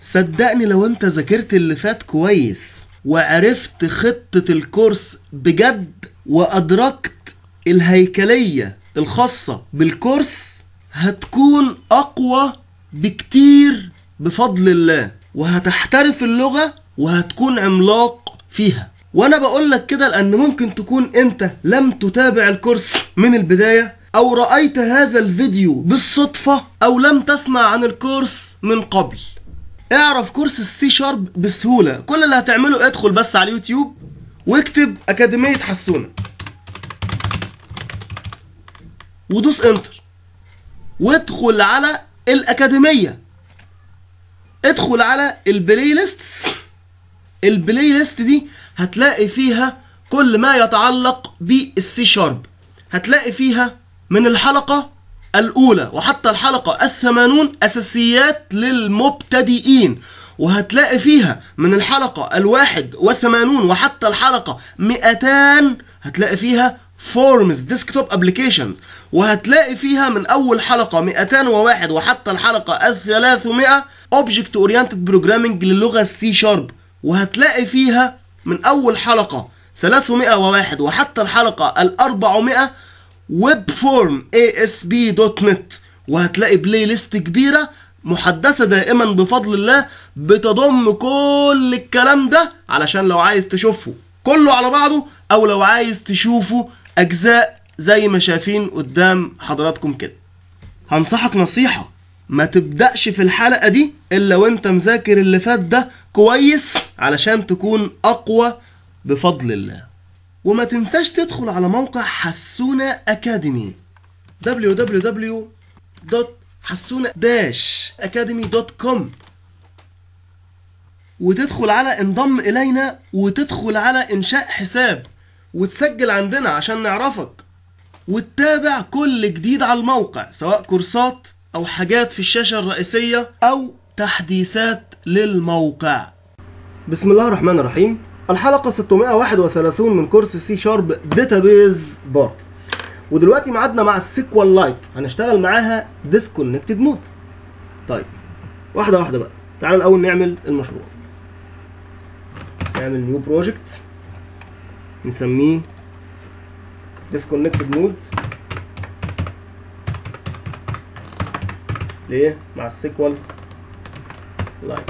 صدقني لو انت ذاكرت اللي فات كويس وعرفت خطة الكورس بجد وأدركت الهيكلية الخاصة بالكورس، هتكون أقوى بكتير بفضل الله، وهتحترف اللغة وهتكون عملاق فيها. وانا بقولك كده لأن ممكن تكون انت لم تتابع الكورس من البداية، او رأيت هذا الفيديو بالصدفة، او لم تسمع عن الكورس من قبل. اعرف كورس السي شارب بسهولة. كل اللي هتعمله ادخل بس على اليوتيوب واكتب أكاديمية حسونة ودوس انتر، وادخل على الأكاديمية، ادخل على البلاي ليست. البلاي ليست دي هتلاقي فيها كل ما يتعلق بالسي شارب. هتلاقي فيها من الحلقة الأولى وحتى الحلقة 80 أساسيات للمبتدئين، وهتلاقي فيها من الحلقة 81 وحتى الحلقة 200 هتلاقي فيها فورمز ديسكتوب ابلكيشنز، وهتلاقي فيها من أول حلقة 201 وحتى الحلقة 300 اوبجكت اورينتد بروجرامنج للغة السي شارب، وهتلاقي فيها من أول حلقة 301 وحتى الحلقة 400 ويب فورم ASP.NET، وهتلاقي بلاي ليست كبيرة محدثة دائما بفضل الله بتضم كل الكلام ده، علشان لو عايز تشوفه كله على بعضه او لو عايز تشوفه اجزاء زي ما شايفين قدام حضراتكم كده. هنصحك نصيحة، ما تبدأش في الحلقة دي الا وانت مذاكر اللي فات ده كويس علشان تكون اقوى بفضل الله. وما تنساش تدخل على موقع حسونة أكاديمي www.hasuna-academy.com وتدخل على انضم إلينا وتدخل على إنشاء حساب وتسجل عندنا عشان نعرفك وتتابع كل جديد على الموقع، سواء كورسات أو حاجات في الشاشة الرئيسية أو تحديثات للموقع. بسم الله الرحمن الرحيم. الحلقة 631 من كورس سي شارب داتابيز بارت، ودلوقتي معادنا مع السيكوال لايت، هنشتغل معاها ديسكونكتد مود. طيب واحدة واحدة بقى، تعال الأول نعمل المشروع. نعمل نيو بروجكت نسميه ديسكونكتد مود. ليه؟ مع السيكوال لايت.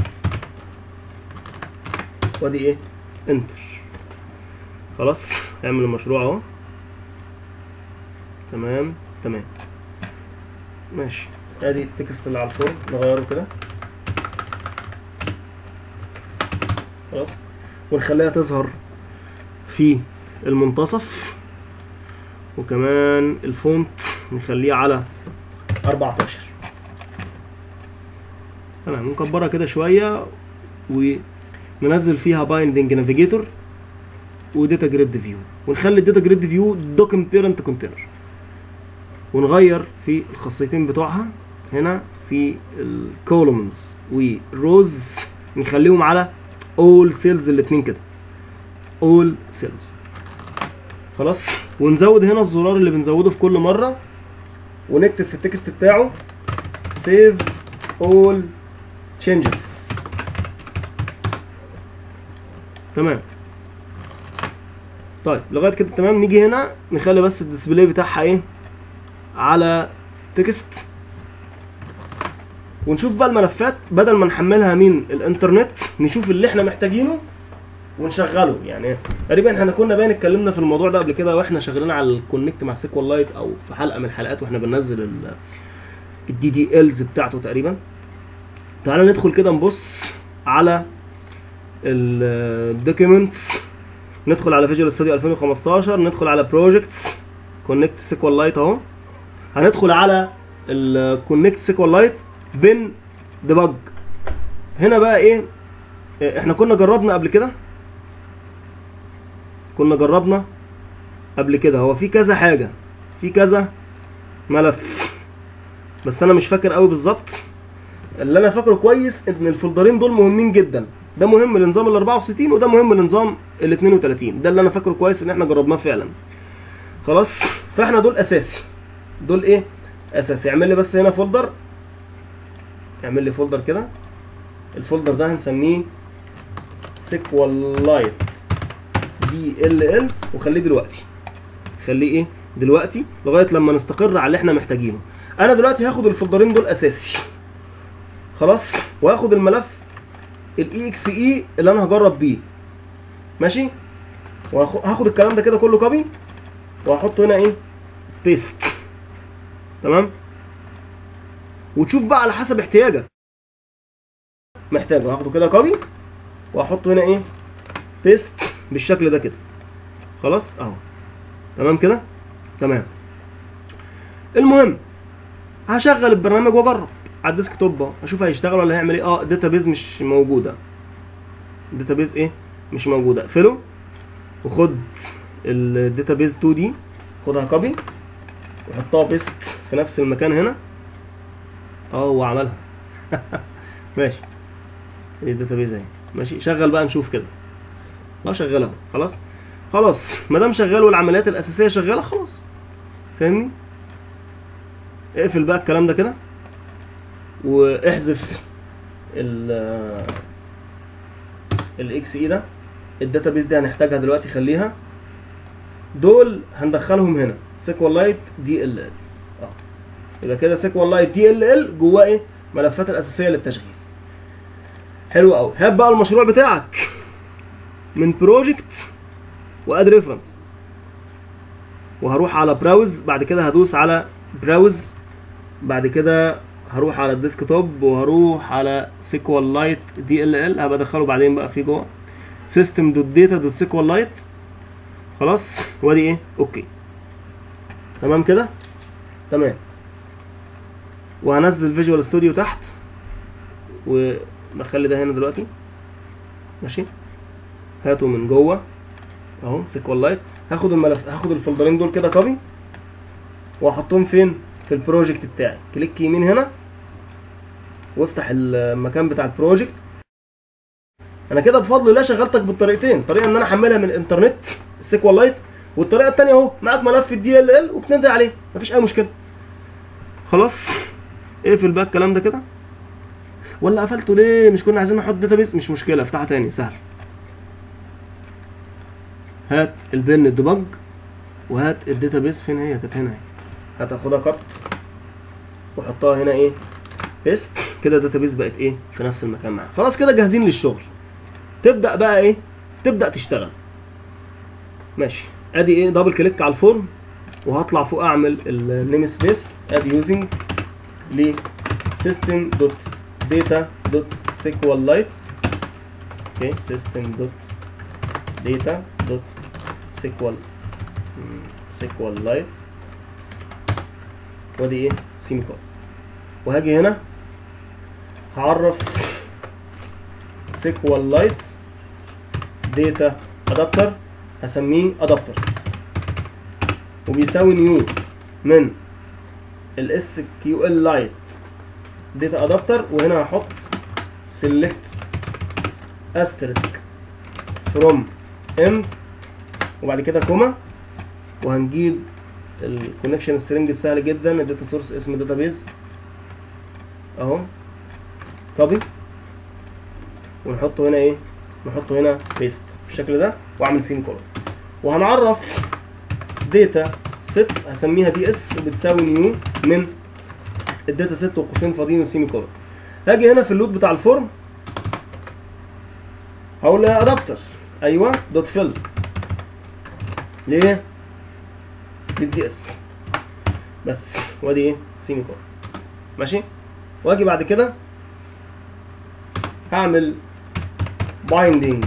وادي ايه؟ انتر. خلاص اعمل المشروع اهو. تمام ماشي. ادي التكست اللي على الفورم نغيره كده خلاص، ونخليها تظهر في المنتصف، وكمان الفونت نخليه على 14. تمام. ونكبرها كده شويه وننزل فيها بايندنج نافيجيتور وداتا جريد فيو، ونخلي الداتا جريد فيو دوكيمنت بيرنت كونتينر، ونغير في الخاصيتين بتوعها هنا في الكولومنز والروز نخليهم على اول سيلز الاتنين كده، اول سيلز. خلاص. ونزود هنا الزرار اللي بنزوده في كل مره، ونكتب في التكست بتاعه save all changes. تمام. طيب لغايه كده تمام. نيجي هنا نخلي بس الديسبلاي بتاعها ايه؟ على تكست، ونشوف بقى الملفات بدل ما نحملها من الانترنت، نشوف اللي احنا محتاجينه ونشغله. يعني تقريبا احنا كنا باين اتكلمنا في الموضوع ده قبل كده واحنا شغالين على الكونكت مع سيكوال لايت، او في حلقه من الحلقات واحنا بننزل الدي دي الز بتاعته تقريبا. تعالى ندخل كده نبص على الدوكيومنتس، ندخل على فيجوال ستوديو 2015، ندخل على بروجكتس كونكت سيكوال لايت اهو. هندخل على الكونكت سيكوال لايت بن ديباج. هنا بقى ايه؟ احنا كنا جربنا قبل كده، هو في كذا حاجه، في كذا ملف، بس انا مش فاكر قوي بالظبط. اللي انا فاكره كويس ان الفولدرين دول مهمين جدا، ده مهم لنظام ال 64 وده مهم لنظام ال 32. ده اللي انا فاكره كويس ان احنا جربناه فعلا. خلاص. فاحنا دول اساسي، دول ايه؟ اساسي. اعمل لي بس هنا فولدر، اعمل لي فولدر كده الفولدر ده هنسميه سيكواللايت DLL، وخليه دلوقتي، خليه ايه دلوقتي لغايه لما نستقر على اللي احنا محتاجينه. انا دلوقتي هاخد الفولدرين دول اساسي خلاص، وهاخد الملف EXE اللي انا هجرب بيه ماشي، وهاخد الكلام ده كده كله كوبي وهحطه هنا ايه بيست. تمام، وتشوف بقى على حسب احتياجك محتاجه، هاخده كده كوبي وهحطه هنا ايه بيست بالشكل ده كده خلاص اهو. تمام كده تمام. المهم هشغل البرنامج واجرب على الديسك توب اهو، اشوف هيشتغل ولا هيعمل ايه. داتابيز مش موجوده، داتابيز ايه مش موجوده. اقفله وخد الداتابيز 2 دي، خدها كوبي وحطها بيست في نفس المكان هنا هو عملها ماشي، ايه الداتابيز اهي ماشي. شغل بقى نشوف كده شغال اهو خلاص. خلاص ما دام شغال والعمليات الاساسيه شغاله خلاص، فاهمني. اقفل بقى الكلام ده كده واحذف الاكس اي ده. الداتابيز دي هنحتاجها دلوقتي، خليها. دول هندخلهم هنا سيكواللايت DLL يبقى كده سيكواللايت DLL جواه ايه ملفات الاساسيه للتشغيل. حلو قوي. هات بقى المشروع بتاعك من بروجكت واد ريفرنس، وهروح على براوز، بعد كده هدوس على براوز، بعد كده هروح على الديسك توب وهروح على سيكواللايت DLL، هبقى ادخله بعدين بقى في جوه system.data.sqlite خلاص. وادي ايه اوكي تمام كده تمام. وهنزل فيجوال ستوديو تحت ونخلي ده هنا دلوقتي ماشي. هاته من جوه اهو سيكواللايت. هاخد الملف، هاخد الفولدرين دول كده كوبي واحطهم فين في البروجكت بتاعي. كليك يمين هنا وافتح المكان بتاع البروجكت. انا كده بفضل الله شغلتك بالطريقتين، طريقه ان انا احملها من الانترنت السيكواللايت، والطريقه الثانيه اهو معاك ملف DLL وبتنادي عليه مفيش اي مشكله خلاص. اقفل بقى الكلام ده كده، ولا قفلته ليه؟ مش كنا عايزين نحط داتابيس؟ مش مشكله افتحها تاني سهل. هات البن الديبج وهات الداتابيس. فين هي؟ كانت هنا اهي. هتاخدها كت وحطها هنا ايه بيست كده. الداتابيس بقت ايه في نفس المكان معاك. خلاص كده جاهزين للشغل. تبدا بقى ايه تبدا تشتغل ماشي. ادي ايه دبل كليك على الفورم وهطلع فوق اعمل النيم سبيس. ادي يوزنج ل system.data.sqlite اوكي system.data.sqlite ودي ايه سيميكون. وهاجي هنا هعرف سيكواللايت داتا ادابتر، هسميه ادابتر وبيساوي نيو من SQLite داتا ادابتر. وهنا هحط select asterisk from m وبعد كده كوما، وهنجيب الكونكشن سترينج السهل جدا. الداتا سورس اسم داتابيز اهو كوبي ونحطه هنا ايه نحطه هنا بيست بالشكل ده واعمل سين كولون. وهنعرف داتا ست هسميها دي اس بتساوي نيو من الداتا ست وقوسين فاضيين وسيمي كولون. هاجي هنا في اللود بتاع الفورم هقول لها ادابتر ايوه دوت فيل ليه للدي اس بس، وادي ايه سيمي كولون ماشي. واجي بعد كده هعمل بايندينج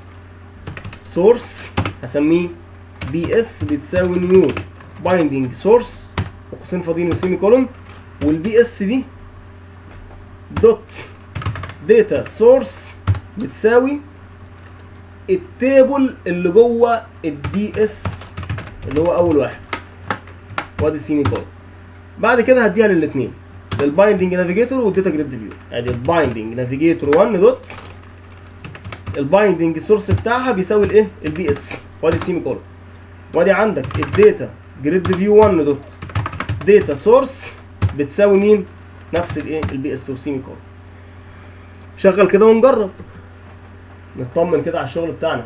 سورس هسميه بي اس بتساوي نيو بايندينج سورس وقوسين فاضيين وسيمي كولون. والبي اس دي دوت داتا سورس بتساوي التيبل اللي جوه الدي اس اللي هو اول واحد وادي سيمي كولون. بعد كده هديها للاثنين للبايندينج نافيجيتور والداتا جريد فيو. ادي البايندينج نافيجيتور 1 دوت البايندينج سورس بتاعها بيساوي الايه البي اس وادي سيمي كولون. وادي عندك الداتا جريد فيو 1 دوت داتا سورس بتساوي مين نفس الايه البي اس وسيمي كولون. شغل كده ونجرب نطمن كده على الشغل بتاعنا.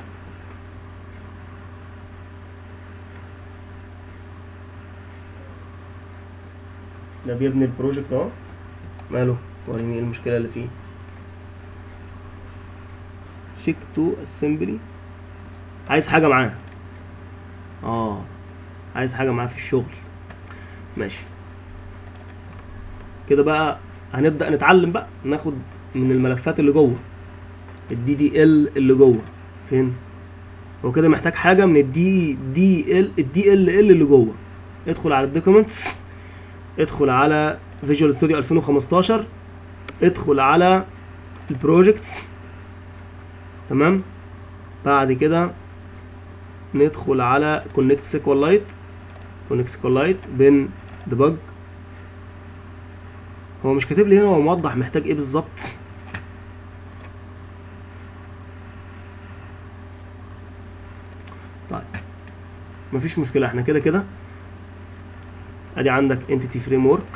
ده بيبني البروجكت اهو. ماله؟ وريني ايه المشكله اللي فيه. شيك تو اسمبلي. عايز حاجه معاه. عايز حاجه معاه في الشغل. ماشي كده بقى هنبدا نتعلم بقى، ناخد من الملفات اللي جوه الدي دي ال اللي جوه. فين هو كده؟ محتاج حاجه من الدي ال اللي جوه. ادخل على الدوكيومنتس، ادخل على فيجوال ستوديو 2015، ادخل على البروجكتس. تمام. بعد كده ندخل على كونكت سيكوال لايت بين ديباج. هو مش كاتب لي هنا، هو موضح محتاج ايه بالظبط. طيب مفيش مشكله، احنا كده كده ادي عندك انتيتي فريم ورك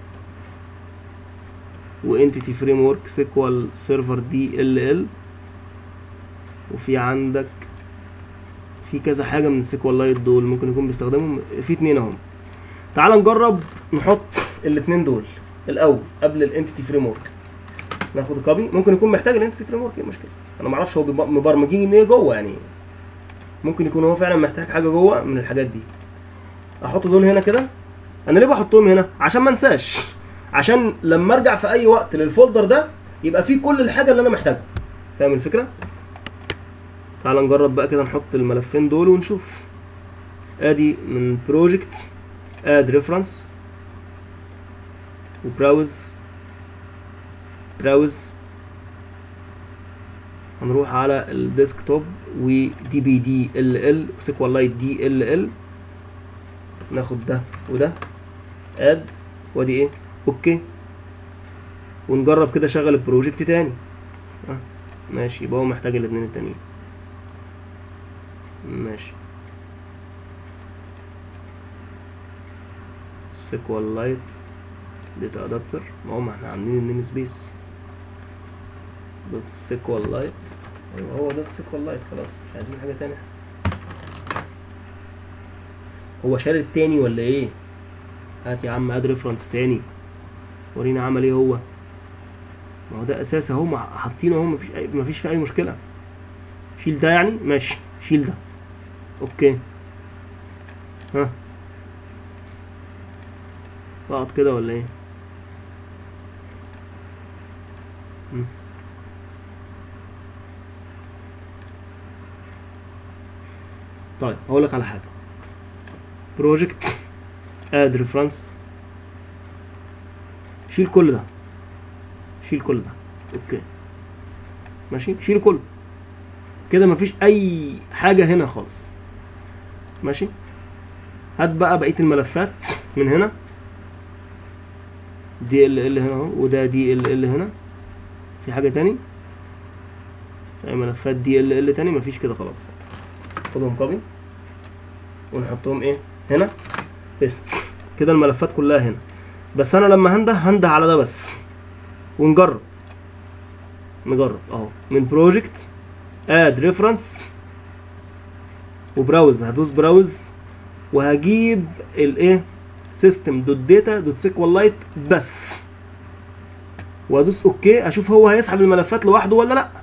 وانتيتي فريم ورك سيكوال سيرفر دي ال، وفي عندك في كذا حاجه من السيكوال لايت دول ممكن يكون بيستخدمهم. في اتنين اهم. تعال نجرب نحط الاتنين دول الاول قبل الانتيتي فريم ورك. ناخد كوبي. ممكن يكون محتاج الانتيتي فريم ورك، ايه المشكله؟ انا ما اعرفش هو مبرمجين ان ايه جوه، يعني ممكن يكون هو فعلا محتاج حاجه جوه من الحاجات دي. احط دول هنا كده. انا ليه بحطهم هنا؟ عشان ما انساش، عشان لما ارجع في اي وقت للفولدر ده يبقى فيه كل الحاجه اللي انا محتاجها. فاهم الفكره؟ تعال نجرب بقى كده نحط الملفين دول ونشوف. ادي من بروجكت اد ريفرنس وبراوز. هنروح على الديسكتوب ودي بي دي ال وسيكوال لايت دي ال. ناخد ده وده اد وادي ايه اوكي، ونجرب كده شغل البروجكت تاني. ماشي، يبقى هو محتاج الاتنين التانيين. ماشي. سيكوال لايت داتا ادابتر. ما احنا عاملين النيم سبيس دوت سيكوال لايت. ايوه هو دوت سيكوال لايت. خلاص مش عايزين حاجه تانية. هو شال التاني ولا ايه؟ هات يا عم اد ريفرنس تاني، ورينا عمل ايه هو. ما هو ده اساس اهو حاطينه اهو، مفيش فيه اي مشكله. شيل ده يعني. ماشي شيل ده. اوكي. ها اقعد كده ولا ايه؟ طيب هقول لك على حاجه. بروجكت اد ريفرنس. شيل كل ده. اوكي ماشي. شيل كله كده، مفيش اي حاجه هنا خالص. ماشي. هات بقى بقيه الملفات من هنا. دي ال هنا اهو، وده دي ال هنا. في حاجه تاني؟ في ملفات دي ال تاني؟ مفيش كده خلاص. خدهم كوبي ونحطهم ايه هنا بيست. كده الملفات كلها هنا. بس انا لما هنده على ده بس ونجرب اهو. من بروجكت اد ريفرنس وبراوز. هدوس براوز وهجيب الايه سيستم دوت داتا دوت سيكوال لايت بس، وادوس اوكي. اشوف هو هيسحب الملفات لوحده ولا لا.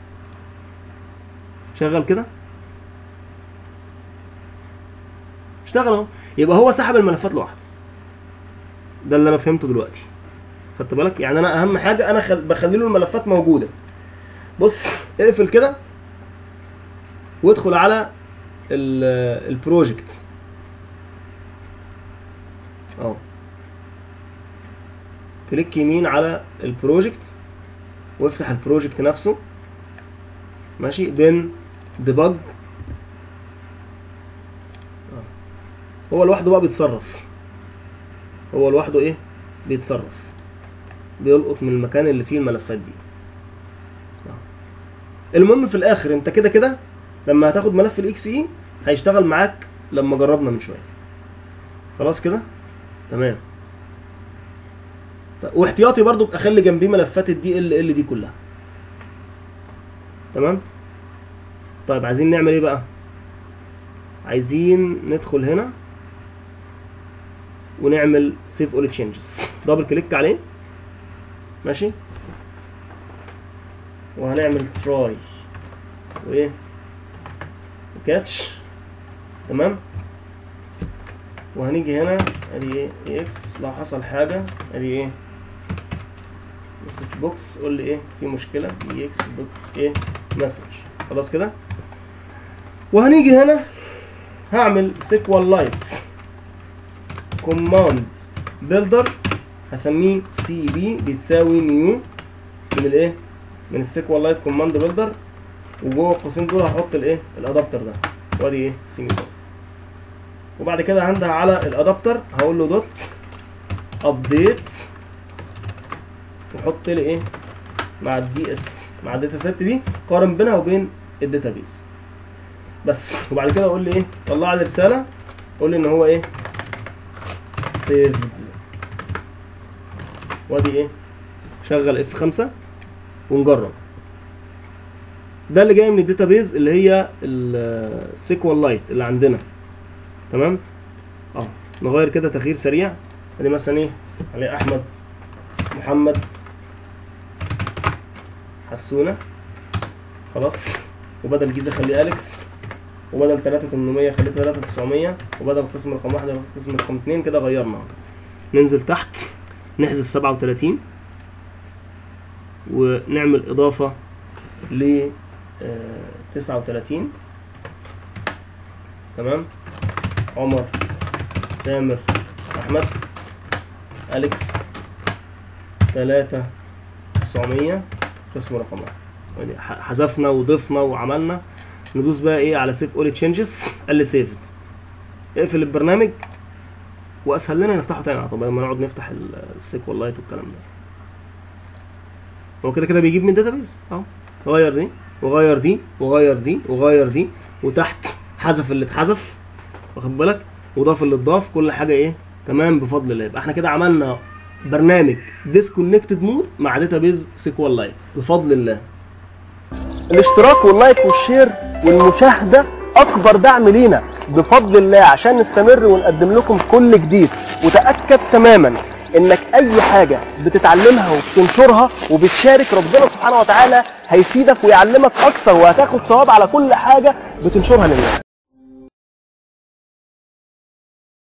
شغل كده. اشتغل اهو. يبقى هو سحب الملفات لوحده. ده اللي انا فهمته دلوقتي. خدت بالك؟ يعني انا اهم حاجه انا بخلي له الملفات موجوده. بص اقفل كده وادخل على البروجكت اهو. كليك يمين على البروجكت وافتح البروجكت نفسه. ماشي. بين ديباج. هو لوحده بقى بيتصرف. هو لوحده ايه بيتصرف، بيلقط من المكان اللي فيه الملفات دي. المهم في الاخر انت كده كده لما هتاخد ملف الاكس اي هيشتغل معاك لما جربنا من شويه. خلاص كده تمام. واحتياطي برضو اخلي جنبيه ملفات الدي ال دي كلها. تمام. طيب عايزين نعمل ايه بقى؟ عايزين ندخل هنا ونعمل سيف اول تشينجز، دبل كليك عليه ماشي، وهنعمل تراي وايه وكاتش تمام. وهنيجي هنا ادي ايه اكس، لو حصل حاجه ادي ايه مسج بوكس قول لي ايه في مشكله اكس بوكس ايه مسج، خلاص كده. وهنيجي هنا هعمل سيكوال لايت كوماند بيلدر، هسميه سي بي بتساوي نيو من الايه من السيكوال لايت كوماند بيلدر، وجوه القوسين دول هحط الايه الادابتر ده وادي ايه سيمي كول. وبعد كده هنده على الادابتر هقول له دوت ابديت وحط لي ايه مع الدي اس مع الداتا سيت دي، قارن بينها وبين الداتابيز بس. وبعد كده اقول لي ايه طلع لي رساله قول لي ان هو ايه سيفد، وادي ايه شغل F5 ونجرب. ده اللي جاي من الداتابيز اللي هي السيكوال لايت اللي عندنا تمام. نغير كده تغيير سريع، ادي مثلا ايه عليه احمد محمد حسونه خلاص، وبدل جيزه خليه اليكس، وبدل 3800 خليه 3900، وبدل قسم رقم 1 قسم رقم 2 كده غيرنا. ننزل تحت نحذف 37 ونعمل اضافه ل 39 تمام. عمر تامر احمد اليكس 3900 قسم رقم 1. حذفنا وضفنا وعملنا. ندوس بقى ايه على سيف اول تشينجز، قال لي سيفد. اقفل البرنامج واسهل لنا نفتحه تاني طبعا لما نقعد نفتح السيكوال لايت والكلام ده. هو كده كده بيجيب من داتابيز اهو، غير دي وغير دي وغير دي وغير دي، وتحت حذف اللي اتحذف واخد بالك، وضاف اللي اتضاف، كل حاجه ايه تمام بفضل الله. يبقى احنا كده عملنا برنامج ديسكونكتد مود مع داتابيز سيكوال لايت بفضل الله. الاشتراك واللايك والشير والمشاهده اكبر دعم لينا بفضل الله عشان نستمر ونقدم لكم كل جديد. وتاكد تماما انك اي حاجه بتتعلمها وبتنشرها وبتشارك ربنا سبحانه وتعالى هيفيدك ويعلمك اكثر، وهتاخد ثواب على كل حاجه بتنشرها للناس.